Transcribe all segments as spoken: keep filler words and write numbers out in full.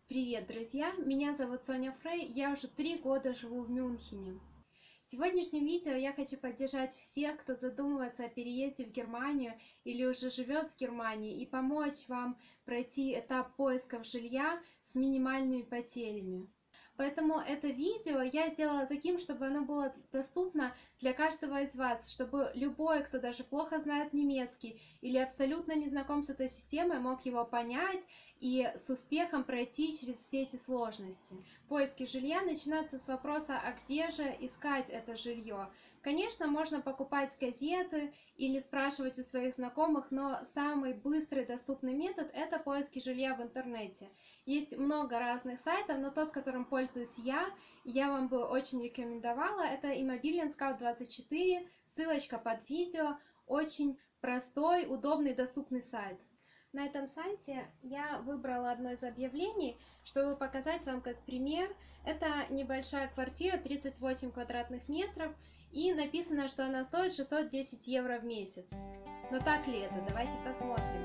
Привет, друзья! Меня зовут Соня Фрей, я уже три года живу в Мюнхене. В сегодняшнем видео я хочу поддержать всех, кто задумывается о переезде в Германию или уже живет в Германии, и помочь вам пройти этап поисков жилья с минимальными потерями. Поэтому это видео я сделала таким, чтобы оно было доступно для каждого из вас, чтобы любой, кто даже плохо знает немецкий или абсолютно не знаком с этой системой, мог его понять и с успехом пройти через все эти сложности. Поиски жилья начинаются с вопроса, а где же искать это жилье? Конечно, можно покупать газеты или спрашивать у своих знакомых, но самый быстрый доступный метод – это поиски жилья в интернете. Есть много разных сайтов, но тот, которым пользуюсь я, я вам бы очень рекомендовала, это Immobilien Scout двадцать четыре, ссылочка под видео, очень простой, удобный, доступный сайт. На этом сайте я выбрала одно из объявлений, чтобы показать вам как пример. Это небольшая квартира, тридцать восемь квадратных метров, и написано, что она стоит шестьсот десять евро в месяц. Но так ли это? Давайте посмотрим.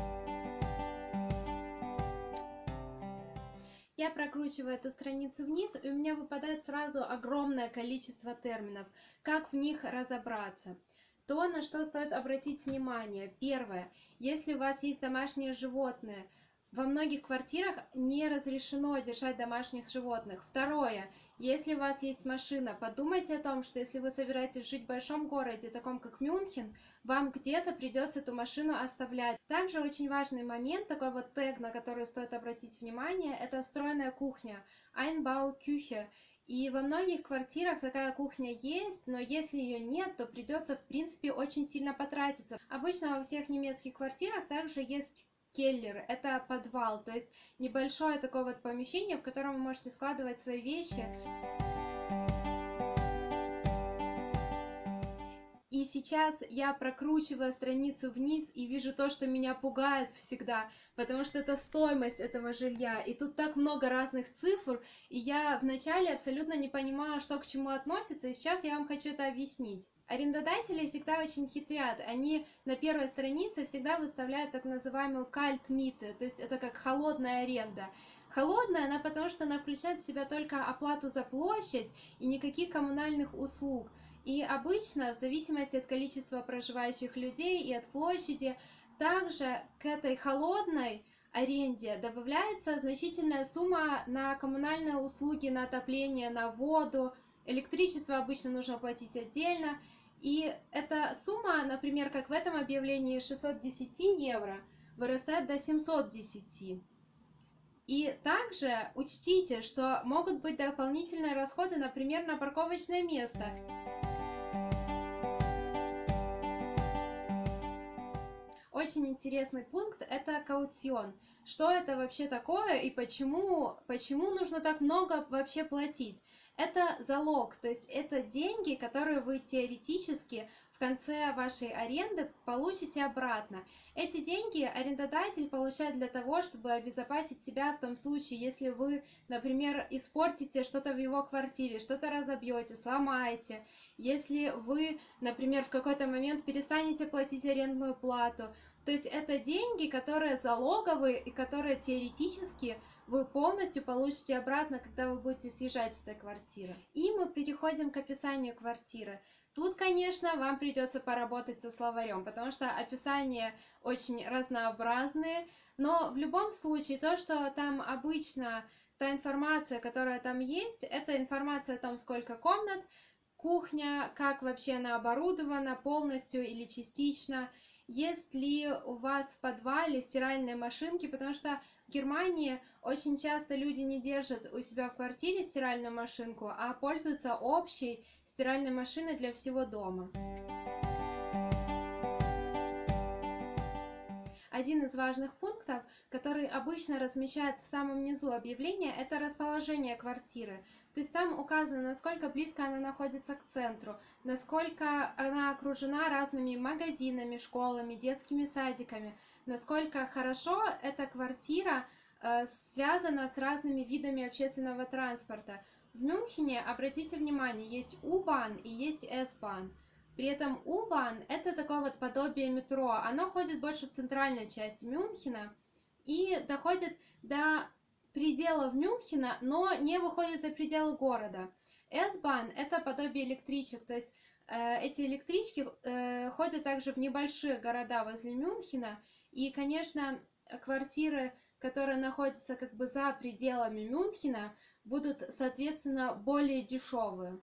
Я прокручиваю эту страницу вниз, и у меня выпадает сразу огромное количество терминов. Как в них разобраться? То, на что стоит обратить внимание. Первое. Если у вас есть домашние животные, во многих квартирах не разрешено держать домашних животных. Второе. Если у вас есть машина, подумайте о том, что если вы собираетесь жить в большом городе, таком как Мюнхен, вам где-то придется эту машину оставлять. Также очень важный момент, такой вот тег, на который стоит обратить внимание, это встроенная кухня, Einbauküche. И во многих квартирах такая кухня есть, но если ее нет, то придется, в принципе, очень сильно потратиться. Обычно во всех немецких квартирах также есть келлер, это подвал, то есть небольшое такое вот помещение, в котором вы можете складывать свои вещи. И сейчас я прокручиваю страницу вниз и вижу то, что меня пугает всегда, потому что это стоимость этого жилья. И тут так много разных цифр, и я вначале абсолютно не понимала, что к чему относится, и сейчас я вам хочу это объяснить. Арендодатели всегда очень хитрят. Они на первой странице всегда выставляют так называемую Kaltmiete, то есть это как холодная аренда. Холодная она потому, что она включает в себя только оплату за площадь и никаких коммунальных услуг. И обычно, в зависимости от количества проживающих людей и от площади, также к этой холодной аренде добавляется значительная сумма на коммунальные услуги, на отопление, на воду. Электричество обычно нужно платить отдельно. И эта сумма, например, как в этом объявлении, шестьсот десять евро, вырастает до семисот десяти. И также учтите, что могут быть дополнительные расходы, например, на парковочное место. Очень интересный пункт – это каутион. Что это вообще такое и почему, почему нужно так много вообще платить? Это залог, то есть это деньги, которые вы теоретически в конце вашей аренды получите обратно. Эти деньги арендодатель получает для того, чтобы обезопасить себя в том случае, если вы, например, испортите что-то в его квартире, что-то разобьете, сломаете. Если вы, например, в какой-то момент перестанете платить арендную плату. То есть это деньги, которые залоговые и которые теоретически вы полностью получите обратно, когда вы будете съезжать с этой квартиры. И мы переходим к описанию квартиры. Тут, конечно, вам придется поработать со словарем, потому что описания очень разнообразные, но в любом случае то, что там обычно, та информация, которая там есть, это информация о том, сколько комнат, кухня, как вообще она оборудована, полностью или частично, есть ли у вас в подвале стиральные машинки, потому что в Германии очень часто люди не держат у себя в квартире стиральную машинку, а пользуются общей стиральной машиной для всего дома. Один из важных пунктов, который обычно размещают в самом низу объявления, это расположение квартиры. То есть там указано, насколько близко она находится к центру, насколько она окружена разными магазинами, школами, детскими садиками, насколько хорошо эта квартира э, связана с разными видами общественного транспорта. В Мюнхене, обратите внимание, есть У-Bahn и есть С-Bahn. При этом У-Bahn – это такое вот подобие метро. Оно ходит больше в центральной части Мюнхена и доходит до пределов Мюнхена, но не выходит за пределы города. S-Bahn — это подобие электричек, то есть э, эти электрички э, ходят также в небольшие города возле Мюнхена, и, конечно, квартиры, которые находятся как бы за пределами Мюнхена, будут, соответственно, более дешевые.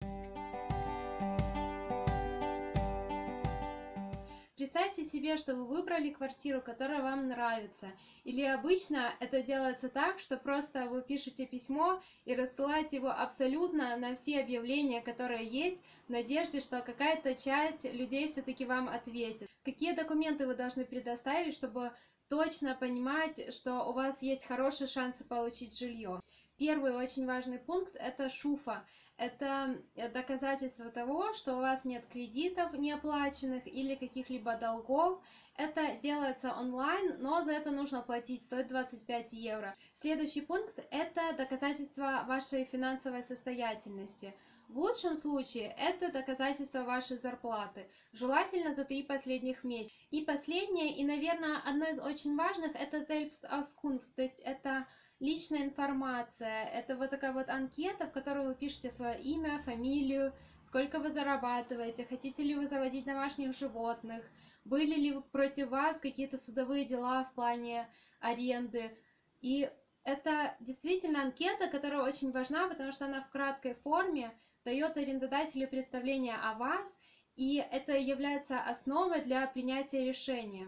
Представьте себе, что вы выбрали квартиру, которая вам нравится. Или обычно это делается так, что просто вы пишете письмо и рассылаете его абсолютно на все объявления, которые есть, в надежде, что какая-то часть людей все-таки вам ответит. Какие документы вы должны предоставить, чтобы точно понимать, что у вас есть хорошие шансы получить жилье? Первый очень важный пункт — это шуфа. Это доказательство того, что у вас нет кредитов неоплаченных или каких-либо долгов. Это делается онлайн, но за это нужно платить, стоит двадцать пять евро. Следующий пункт — это доказательство вашей финансовой состоятельности. В лучшем случае это доказательство вашей зарплаты, желательно за три последних месяца. И последнее, и, наверное, одно из очень важных — это Selbstauskunft, то есть это личная информация. Это вот такая вот анкета, в которой вы пишете свое имя, фамилию, сколько вы зарабатываете, хотите ли вы заводить домашних животных, были ли против вас какие-то судовые дела в плане аренды. И это действительно анкета, которая очень важна, потому что она в краткой форме дает арендодателю представление о вас, и это является основой для принятия решения.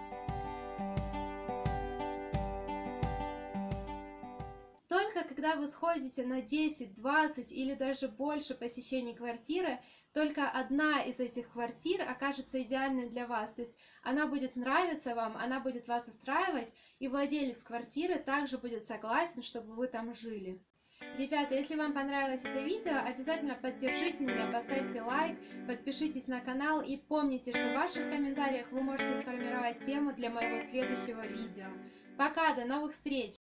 Только когда вы сходите на десять, двадцать или даже больше посещений квартиры, только одна из этих квартир окажется идеальной для вас. То есть она будет нравиться вам, она будет вас устраивать, и владелец квартиры также будет согласен, чтобы вы там жили. Ребята, если вам понравилось это видео, обязательно поддержите меня, поставьте лайк, подпишитесь на канал и помните, что в ваших комментариях вы можете сформировать тему для моего следующего видео. Пока, до новых встреч!